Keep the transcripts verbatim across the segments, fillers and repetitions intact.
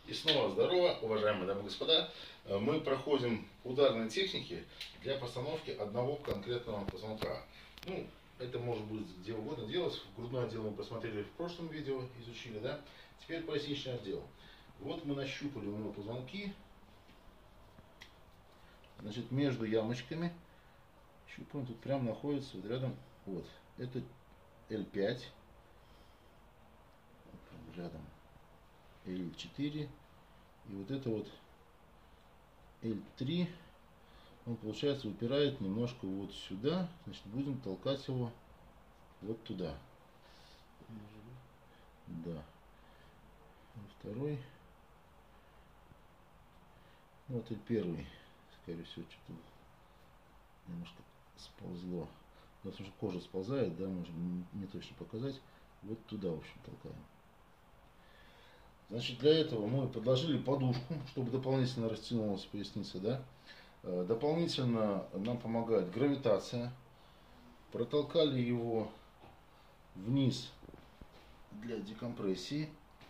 И снова здорово, уважаемые дамы и господа. Мы проходим ударные техники для постановки одного конкретного позвонка. Ну, это может быть где угодно делать. Грудной отдел мы посмотрели в прошлом видео, изучили, да? Теперь поясничный отдел. Вот мы нащупали у него позвонки. Значит, между ямочками щупаем, тут прямо находится вот рядом, вот, это эл пять, рядом эл четыре, и вот это вот эл три, он, получается, выпирает немножко вот сюда, значит, будем толкать его вот туда. Да. Второй, вот и первый, скорее всего, что-то немножко сползло. Потому что кожа сползает, да, можем не точно показать. Вот туда, в общем, толкаем. Значит, для этого мы подложили подушку, чтобы дополнительно растянулась поясница, да. Дополнительно нам помогает гравитация. Протолкали его вниз для декомпрессии.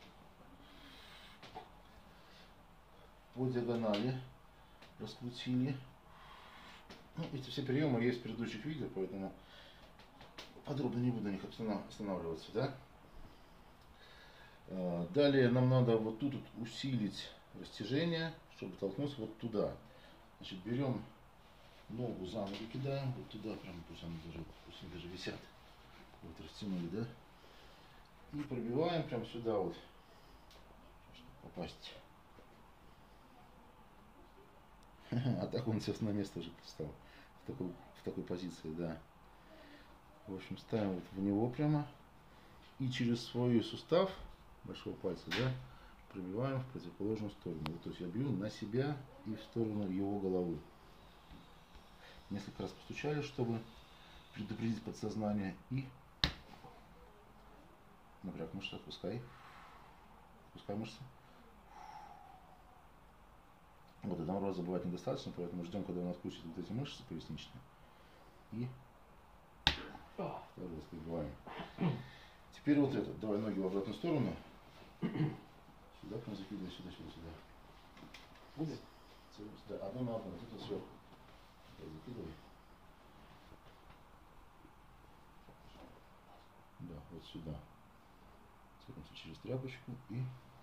По диагонали раскрутили. Ну, эти все приемы есть в предыдущих видео, поэтому подробно не буду на них останавливаться, да. Далее нам надо вот тут вот усилить растяжение, чтобы толкнуться вот туда. Значит, берем ногу за ногу, кидаем вот туда, прямо пусть они даже, пусть они даже висят. Вот растянули, да. И пробиваем прямо сюда вот, чтобы попасть. А так он сейчас на место уже встал. В такой, в такой позиции, да. В общем, ставим вот в него прямо. И через свой сустав большого пальца, да, пробиваем в противоположную сторону. Вот, то есть я бью на себя и в сторону его головы. Несколько раз постучали, чтобы предупредить подсознание. И напряг мышцы, отпускай. Отпускай мышцы. Вот, одного раза бывает недостаточно, поэтому ждем, когда у нас включат вот эти мышцы поясничные. И второй раз пробиваем. Теперь вот это. Давай ноги в обратную сторону. Сюда прям закидывай, сюда, сюда, сюда. Будет? Да, одно на одно, вот это сверху. Закидывай. Да, вот сюда. Тянемся через тряпочку и...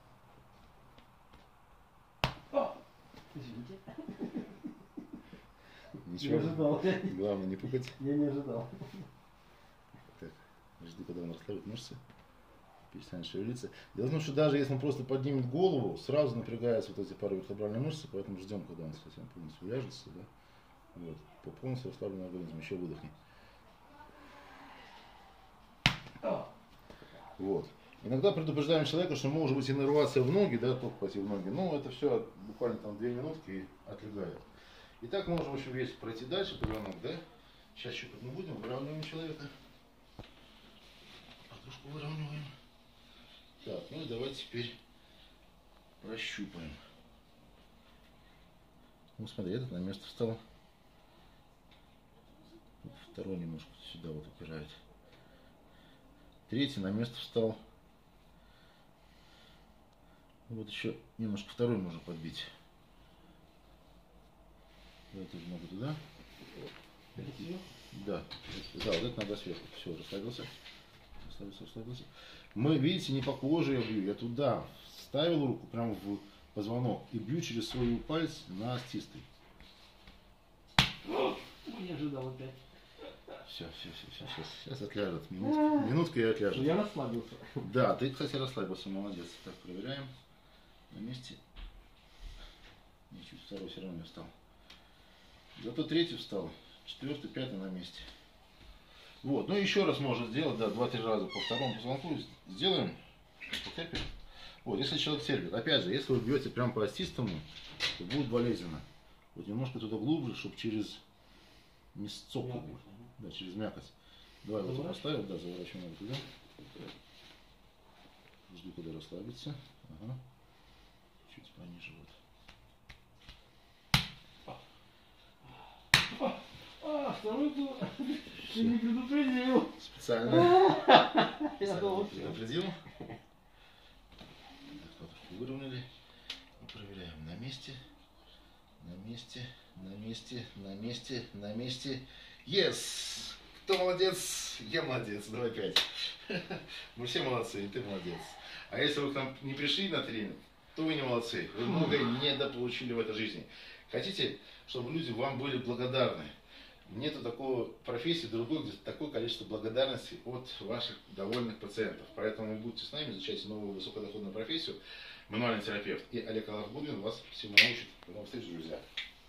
Извините. Ничего. Не ожидал. Главное не пукать. Я не ожидал. Так, жди, когда он расслабит мышцы. Перестанет шевелиться. Дело в том, что даже если он просто поднимет голову, сразу напрягаются вот эти паравертебральные мышцы, поэтому ждем, когда он совсем полностью ляжется, да. Вот. По полностью расслабленный организм. Еще выдохни. Вот. Иногда предупреждаем человека, что может быть иннервация в ноги, да, только пойти в ноги. Ну, это все буквально там две минутки и отлегает. Итак, мы можем еще весь пройти дальше, повернуть, да. Сейчас щупать не будем, выравниваем человека. Подушку выравниваем. Так, ну и давайте теперь прощупаем. Ну, смотри, этот на место встал. Второй немножко сюда вот упирает. Третий на место встал. Вот еще немножко второй можно подбить. Вот тоже ногу туда. Да, да, вот это надо сверху. Все, расслабился. Расслабился, расслабился. Мы, видите, не по коже я бью, я туда вставил руку прямо в позвонок и бью через свой палец на остистый. Не ожидал опять. Все, все, все, все, сейчас, сейчас отляжет. Минутка, минутка и отляжет. Я расслабился. Да, ты, кстати, расслабился, молодец. Так, проверяем. На месте. Не, чуть второй все равно не встал. Зато третий встал. Четвертый, пятый на месте. Вот, ну еще раз можно сделать, да, два-три раза по второму позвонку сделаем. Вот, если человек терпит. Опять же, если вы бьете прям по остистому, то будет болезненно. Вот немножко туда глубже, чтобы через не сцоку, да, через мякоть. Давай вот поставим, да, заворачиваем его туда. Жду, когда расслабится. Ага. Чуть пониже вот. А, второй был. Ты не предупредил. Специально. Я думал, предупредил. Выровняли. проверяем. На месте. На месте. На месте. На месте. На месте. Yes! Кто молодец? Я молодец. Давай пять. Мы все молодцы, и ты молодец. А если вы к нам не пришли на тренинг, то вы не молодцы. Вы многое недополучили в этой жизни. Хотите, чтобы люди вам были благодарны? Нету такой профессии, другой, где такое количество благодарности от ваших довольных пациентов. Поэтому вы будете с нами, изучайте новую высокодоходную профессию, мануальный терапевт. И Олег Аллахбудин вас всему научит. До новых встреч, друзья.